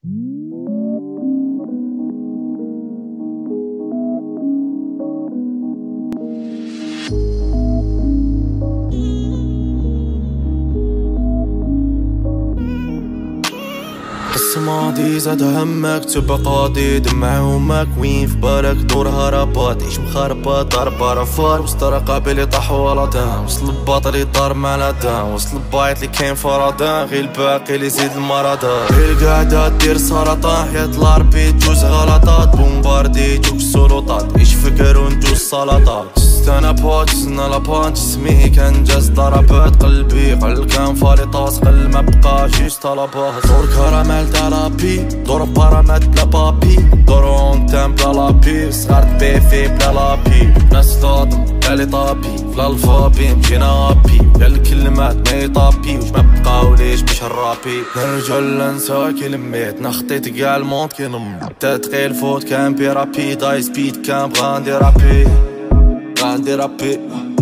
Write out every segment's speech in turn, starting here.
ماضي زاد همك تبقى قاضي دمع همك وين في بالك دورها رباط عيش مخربط ضرب رفار وسط رقابي طاحوا ولا دام وصل الباطل اللي ضار مع الادام وصل البايط اللي كاين فرضان غير الباقي اللي يزيد المرضان غير القعدة دير سرطان حياة العربي تجوز غلطات بومباردي يجوك السلطات عيش فكر ونجوز سلطات انا بوت جزنا لابانت جسمي كان جاز ضربات قلبي قل كان فاليطاس قل ما بقى جيش طلبات دور كراميل ترابي دور بارامات بلا بابي دور اون تام بلا لابي صغار بيفي بلا لابي ناس ضاضم بالي طابي فلا الفابي مجينا ابي بلا الكلمات ما يطابي وش ما بقاوليش باش الرابي نرجع ننسى كلمات نخطيت كاع الموند كي نمر تتقيل فوت كان بيرابي داي سبيد كان بغا ندير رابي غاندي رابي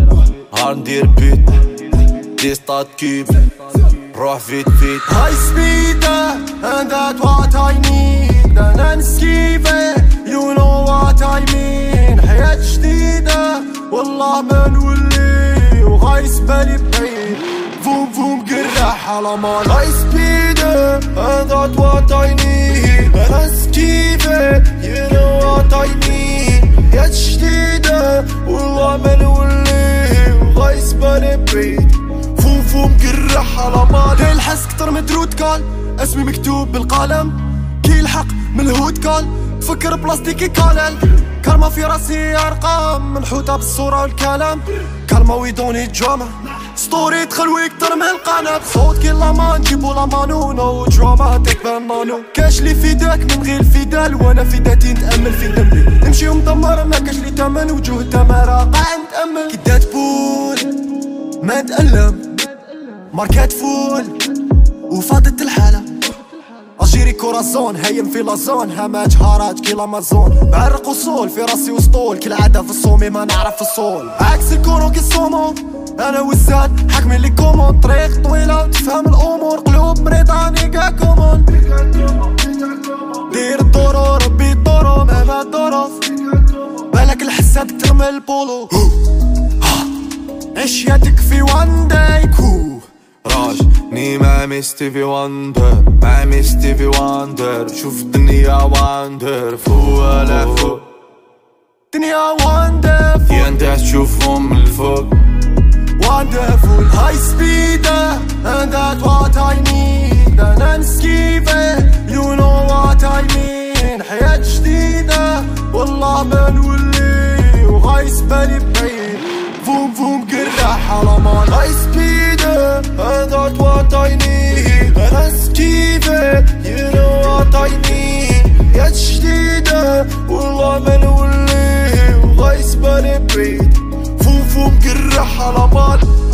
غاندير بيت دي ستات كيف روح فيت فيت هاي سبيد and that's what I need انا نسكيفه you know what I mean حياة جديدة والله ما نولي وغايس بالي بعيد فوم فوم قرح على مال هاي سبيد and that's what I need انا نسكيفه you know what I mean حياة جديدة والله ما نولي وغايس بالي بعيد فوم فوم قرح على مال الحس كتر مدرود كال اسمي مكتوب بالقلم كي الحق من الهود كال تفكر بلاستيكي كالل كلمة في راسي ارقام منحوتة بالصورة والكلام كلمة ويدوني دراما ستوري تخلوي كتر من القنب صوت كي لامان جيبو لامانو نو دراما تكبر نانو كاش لي فيداك من غير الفدال وانا في ذاتي نتأمل في ذنبي نمشي ومدمر ما كاش لي تمن وجوه تمارا قاع نتأمل كي دات بول ما نتألم ماركات فول وفاضت الحالة أجيري كورازون هايم في لازون هامات هاراج كي لامازون بعرق وصول في راسي وسطول كالعادة في الصومي ما نعرف الصول عكس الكورو كي الصومو أنا والزاد حاكمين لي كومون طريق طويلة وتفهم الأمور قلوب مريضة نيكا كومون دير الدورو ربي الدورو مهما الظروف بالك الحساد كتر من البولو عيش يدك في وان داي كو راج ني مامي ستيفي واندر مامي ستيفي واندر شوف الدنيا واندر فوق فوق دنيا واندرفول يا انت تشوفهم من الفوق واندرفول هاي سبيد and that's what I need انا نسكيفه you know what I mean حياة جديدة والله ما نولي وغايس بالي بعيد فوم فوم قرح على مال هاي سبيد and that's what I need انا نسكيفه you know what I mean حياة جديدة والله ما نولي وغايس بالي بعيد فوم فوم قرح على مال